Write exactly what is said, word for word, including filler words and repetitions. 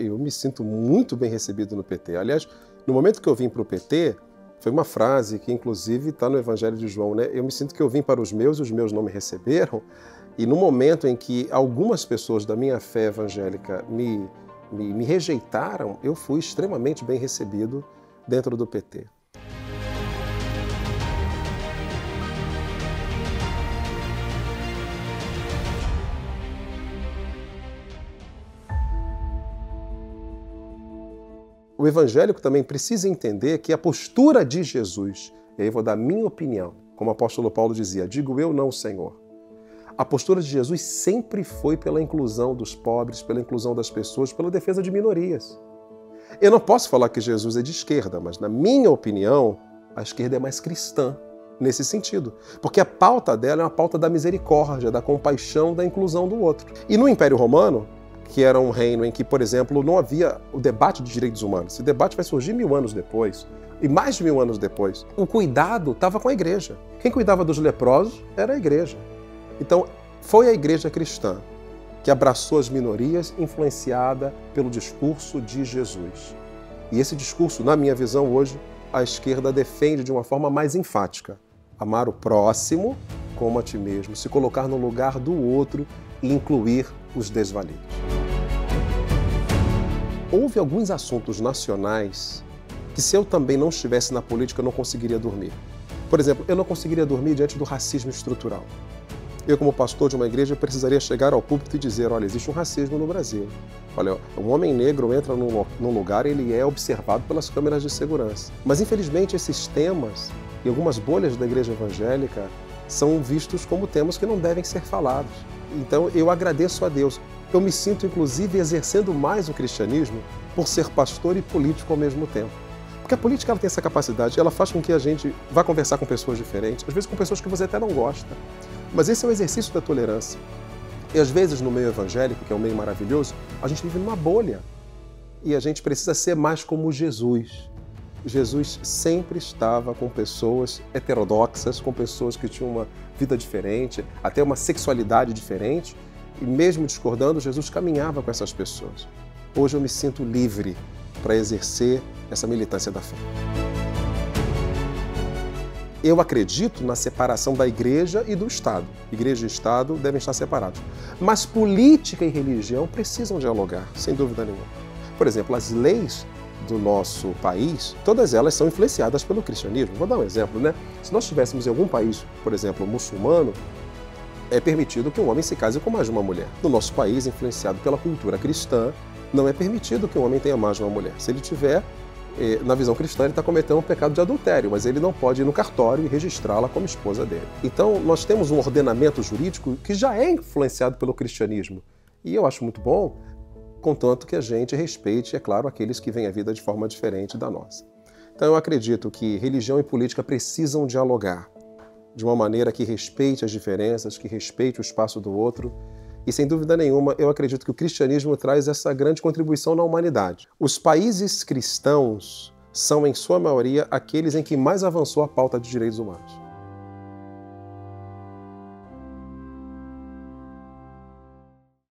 eu me sinto muito bem recebido no P T. Aliás, no momento que eu vim para o P T, foi uma frase que inclusive está no Evangelho de João, né? Eu me sinto que eu vim para os meus e os meus não me receberam. E no momento em que algumas pessoas da minha fé evangélica me, me, me rejeitaram, eu fui extremamente bem recebido dentro do P T. O evangélico também precisa entender que a postura de Jesus, e aí eu vou dar a minha opinião, como o apóstolo Paulo dizia, digo eu não, Senhor. A postura de Jesus sempre foi pela inclusão dos pobres, pela inclusão das pessoas, pela defesa de minorias. Eu não posso falar que Jesus é de esquerda, mas na minha opinião, a esquerda é mais cristã nesse sentido. Porque a pauta dela é uma pauta da misericórdia, da compaixão, da inclusão do outro. E no Império Romano, que era um reino em que, por exemplo, não havia o debate de direitos humanos. Esse debate vai surgir mil anos depois, e mais de mil anos depois. O cuidado estava com a igreja. Quem cuidava dos leprosos era a igreja. Então, foi a igreja cristã que abraçou as minorias, influenciada pelo discurso de Jesus. E esse discurso, na minha visão hoje, a esquerda defende de uma forma mais enfática. Amar o próximo como a ti mesmo, se colocar no lugar do outro e incluir os desvalidos. Houve alguns assuntos nacionais que, se eu também não estivesse na política, eu não conseguiria dormir. Por exemplo, eu não conseguiria dormir diante do racismo estrutural. Eu, como pastor de uma igreja, precisaria chegar ao púlpito e dizer, olha, existe um racismo no Brasil. Olha, um homem negro entra num, num lugar e ele é observado pelas câmeras de segurança. Mas, infelizmente, esses temas, em algumas bolhas da igreja evangélica, são vistos como temas que não devem ser falados. Então, eu agradeço a Deus. Eu me sinto, inclusive, exercendo mais o cristianismo por ser pastor e político ao mesmo tempo. Porque a política ela tem essa capacidade, ela faz com que a gente vá conversar com pessoas diferentes, às vezes com pessoas que você até não gosta. Mas esse é o exercício da tolerância. E às vezes no meio evangélico, que é um meio maravilhoso, a gente vive numa bolha. E a gente precisa ser mais como Jesus. Jesus sempre estava com pessoas heterodoxas, com pessoas que tinham uma vida diferente, até uma sexualidade diferente. E mesmo discordando, Jesus caminhava com essas pessoas. Hoje eu me sinto livre para exercer essa militância da fé. Eu acredito na separação da igreja e do Estado. Igreja e Estado devem estar separados. Mas política e religião precisam dialogar, sem dúvida nenhuma. Por exemplo, as leis do nosso país, todas elas são influenciadas pelo cristianismo. Vou dar um exemplo, né? Se nós estivéssemos em algum país, por exemplo, muçulmano, é permitido que um homem se case com mais de uma mulher. No nosso país, influenciado pela cultura cristã, não é permitido que um homem tenha mais de uma mulher. Se ele tiver, na visão cristã, ele está cometendo um pecado de adultério, mas ele não pode ir no cartório e registrá-la como esposa dele. Então, nós temos um ordenamento jurídico que já é influenciado pelo cristianismo. E eu acho muito bom, contanto que a gente respeite, é claro, aqueles que veem a vida de forma diferente da nossa. Então, eu acredito que religião e política precisam dialogar de uma maneira que respeite as diferenças, que respeite o espaço do outro. E, sem dúvida nenhuma, eu acredito que o cristianismo traz essa grande contribuição na humanidade. Os países cristãos são, em sua maioria, aqueles em que mais avançou a pauta de direitos humanos.